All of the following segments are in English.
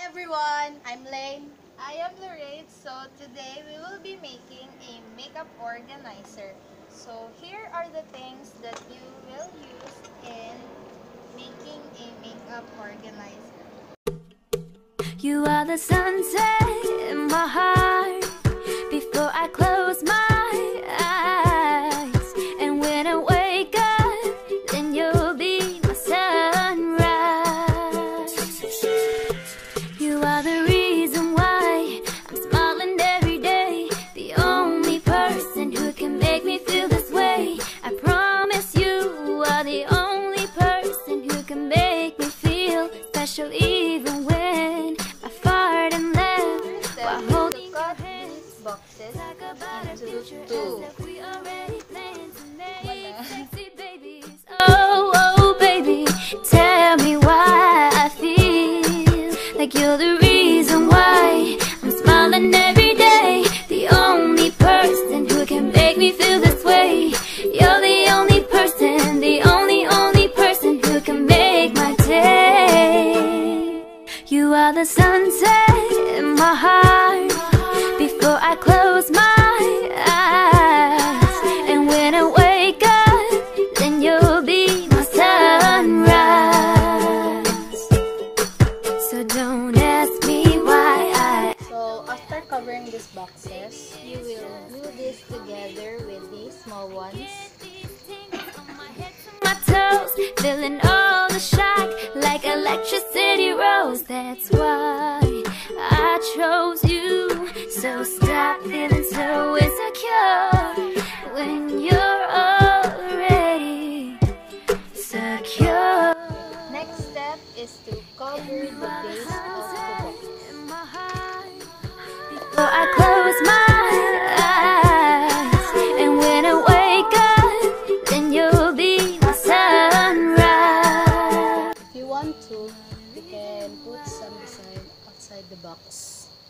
everyone, I'm Lane. I am Lorraine. So today we will be making a makeup organizer. So here are the things that you will use in making a makeup organizer. You are the sunset in my heart before I close my eyes, and when I wake up, then you'll be my sunrise. You are the reason why I'm smiling every day, the only person who can make me feel this way. I promise you are the only person who can make me feel special, even when I fart and laugh while holding your hands. Boxes Talk about a future two. as if we already planned to make sexy babies. Oh, oh, baby, tell me why I feel like you're the reason why I'm smiling every day, the only person who can make me feel this way. You're the only person, the only person who can make my day. You are the sunset in my heart before I close my eyes, and when I wake up, then you'll be my sunrise. So don't ask me why So after covering these boxes, you will glue this together with these small ones. my toes, feeling all the shock like electricity rose. That's why I chose you. So stop feeling so insecure when you're already secure. Next step is to cover the base of the box. Before I close my eyes, and when I wake up, then you'll be my sunrise. If you want to, you can put some design outside the box.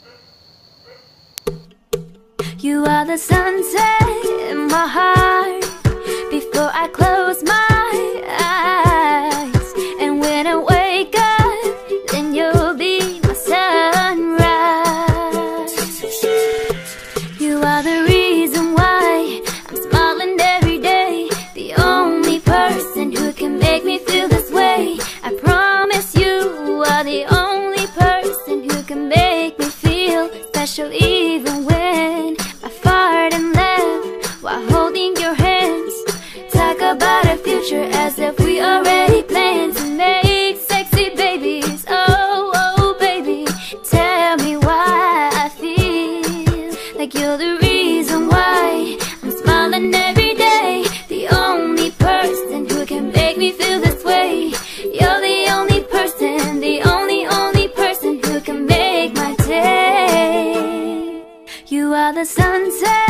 You are the sunset in my heart before I close my eyes, and when I wake up, then you'll be my sunrise. You are the reason why I'm smiling every day, the only person who can make me feel this way. I promise you are the only person who can make me feel special, even when I fart and laugh while holding your hands. Talk about a future as if we already planned to make sexy babies. Oh, oh, baby, tell me why I feel like you're the reason why I'm smiling every day, the only person who can make me feel this way. You're the only person, the only person who can make my day. You are the sunset